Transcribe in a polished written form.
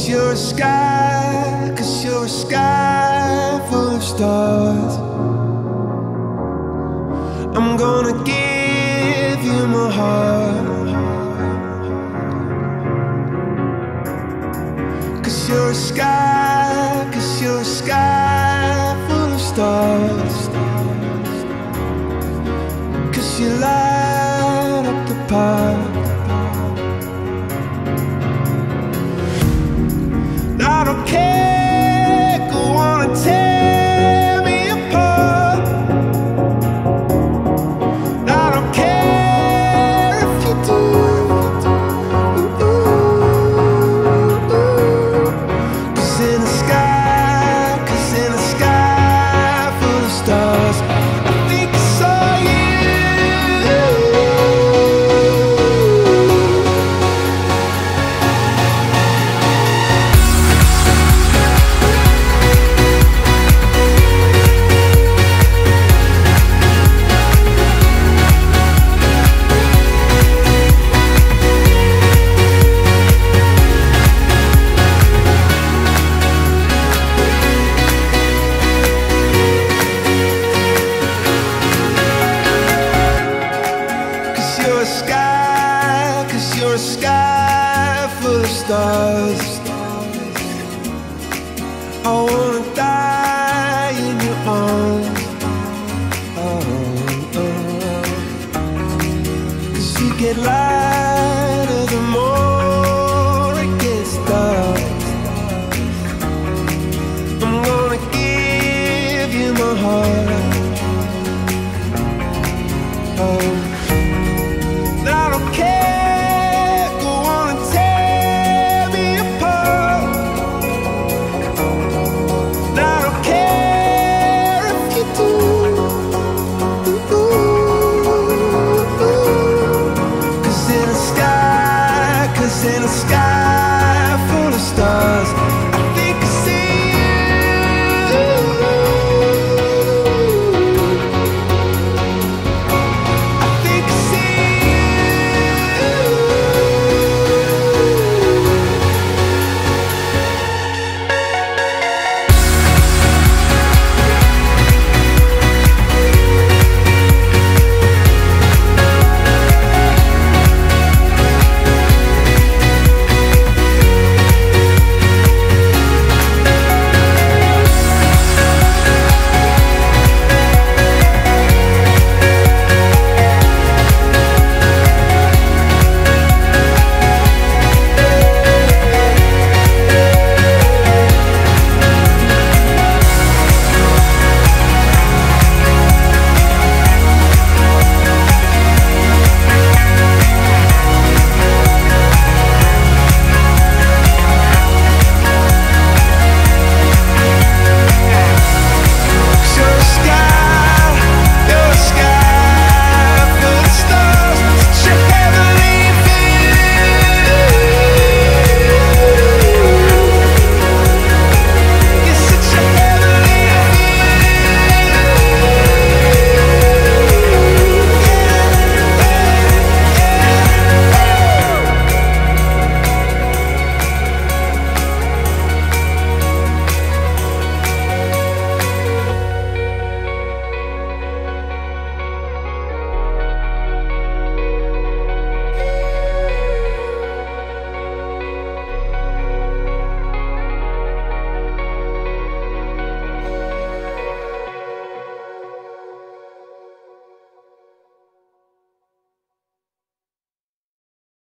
you're a sky, 'cause you're a sky full of stars. I'm gonna give you my heart, 'cause you're a sky, 'cause you're a sky full of stars. 'Cause you light up the park. I don't care, go on and tear me apart. I don't care if you do. 'Cause in the sky, 'cause in the sky full of stars, I think I saw you. You're a sky, 'cause you're a sky full of stars. I wanna die in your arms. Oh, oh. 'Cause you get lighter the more it gets dark. I'm gonna give you my heart. Oh, I don't care, go on and tear me apart. I don't care if you do. 'Cause in the sky, 'cause in the sky